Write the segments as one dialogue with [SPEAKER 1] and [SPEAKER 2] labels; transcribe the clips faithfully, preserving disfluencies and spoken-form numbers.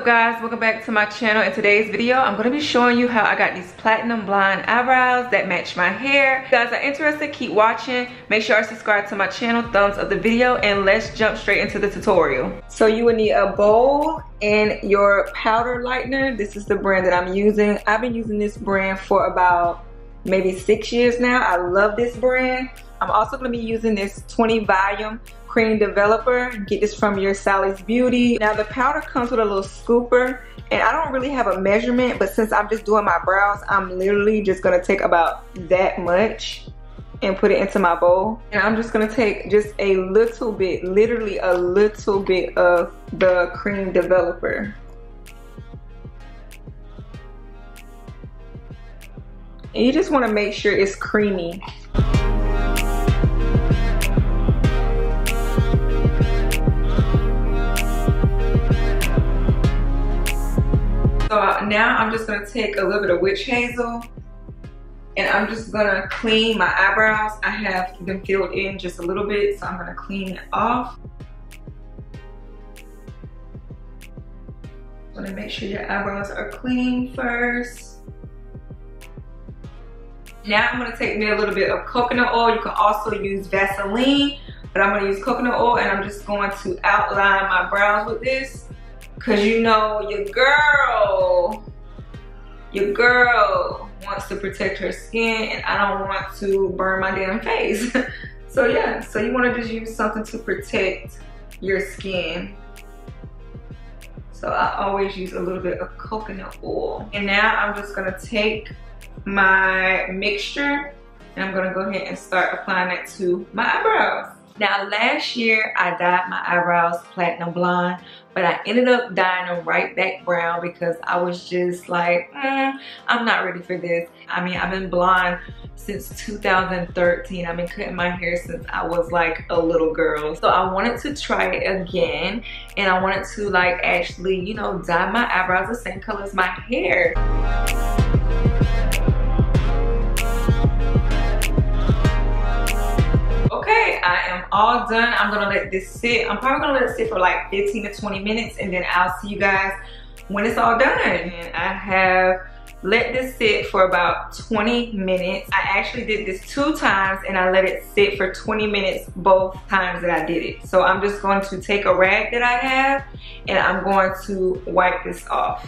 [SPEAKER 1] guys, welcome back to my channel. In today's video I'm going to be showing you how I got these platinum blonde eyebrows that match my hair. If you guys are interested, keep watching. Make sure to subscribe to my channel, thumbs up the video, and let's jump straight into the tutorial. So you will need a bowl and your powder lightener. This is the brand that I'm using. I've been using this brand for about maybe six years now. I love this brand. I'm also going to be using this twenty volume cream developer. Get this from your Sally's Beauty. Now the powder comes with a little scooper, and I don't really have a measurement, but since I'm just doing my brows, I'm literally just going to take about that much and put it into my bowl. And I'm just going to take just a little bit, literally a little bit of the cream developer. And you just want to make sure it's creamy. So now I'm just going to take a little bit of witch hazel and I'm just going to clean my eyebrows. I have them filled in just a little bit, so I'm going to clean it off. I'm going to make sure your eyebrows are clean first. Now I'm going to take me a little bit of coconut oil. You can also use Vaseline, but I'm going to use coconut oil, and I'm just going to outline my brows with this. Cause you know your girl, your girl wants to protect her skin, and I don't want to burn my damn face. So yeah, so you want to just use something to protect your skin. So I always use a little bit of coconut oil. And now I'm just gonna take my mixture and I'm gonna go ahead and start applying it to my eyebrows. Now last year I dyed my eyebrows platinum blonde, but I ended up dyeing them right back brown because I was just like, mm, I'm not ready for this. I mean, I've been blonde since two thousand thirteen. I've been cutting my hair since I was like a little girl. So I wanted to try it again, and I wanted to like actually, you know, dye my eyebrows the same color as my hair. Okay, I am all done. I'm gonna let this sit. I'm probably gonna let it sit for like fifteen to twenty minutes, and then I'll see you guys when it's all done. And I have let this sit for about twenty minutes. I actually did this two times, and I let it sit for twenty minutes both times that I did it. So I'm just going to take a rag that I have, and I'm going to wipe this off.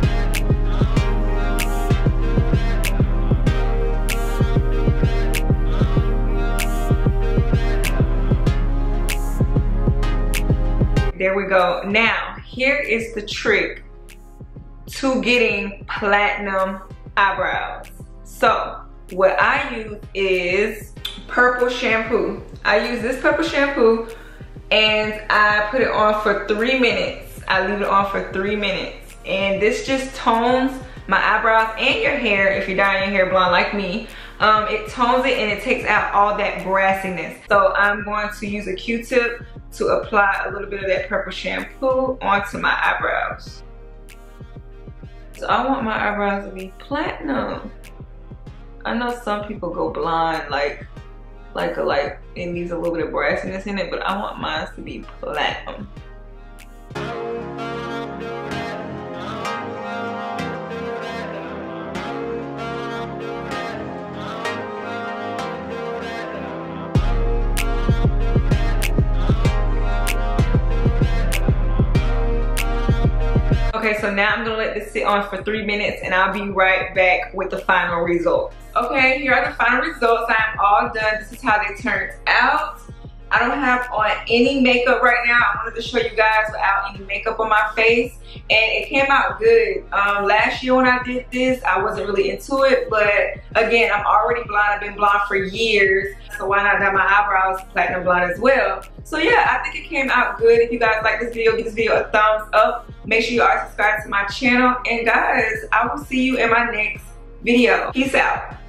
[SPEAKER 1] There we go. Now, here is the trick to getting platinum eyebrows. So, what I use is purple shampoo. I use this purple shampoo and I put it on for three minutes. I leave it on for three minutes. And this just tones my eyebrows and your hair if you're dyeing your hair blonde like me. Um, it tones it and it takes out all that brassiness. So I'm going to use a Q-tip to apply a little bit of that purple shampoo onto my eyebrows. So I want my eyebrows to be platinum. I know some people go blonde, like, like, a, like it needs a little bit of brassiness in it, but I want mine to be platinum. Okay, so now I'm gonna let this sit on for three minutes and I'll be right back with the final results. Okay, here are the final results. I am all done. This is how they turned out. I don't have on any makeup right now. I wanted to show you guys without any makeup on my face, and it came out good. Um, last year when I did this, I wasn't really into it, but again, I'm already blonde. I've been blonde for years, so why not dye my eyebrows platinum blonde as well? So yeah, I think it came out good. If you guys like this video, give this video a thumbs up. Make sure you are subscribed to my channel, and guys, I will see you in my next video. Peace out.